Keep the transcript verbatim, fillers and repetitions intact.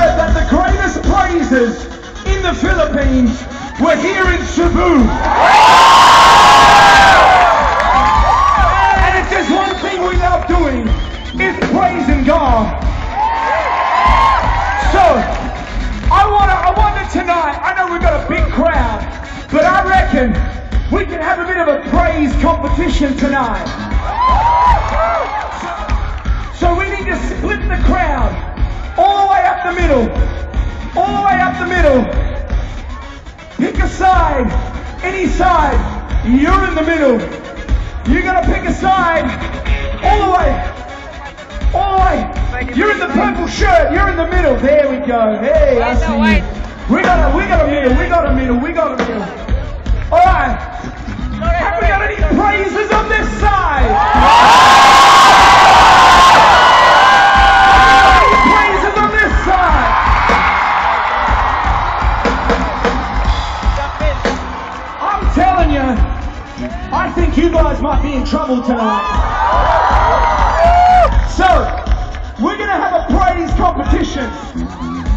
heard that the greatest praises in the Philippines were here in Cebu. And if there's one thing we love doing, it's praising God. So, I want to, I wonder tonight, I know we've got a big crowd, but I reckon we can have a bit of a praise competition tonight. So we need to split the crowd all the way up the middle. All the way up the middle. Pick a side. Any side. You're in the middle. You're going to pick a side. All the way. All the way. You're in the purple shirt. You're in the middle. There we go. Hey, I see you. We got a, we got a middle. We got a middle. We got a middle. All right. Have we got any praises on this side? Any praises on this side? I'm telling you, I think you guys might be in trouble tonight. So, we're going to have a praise competition.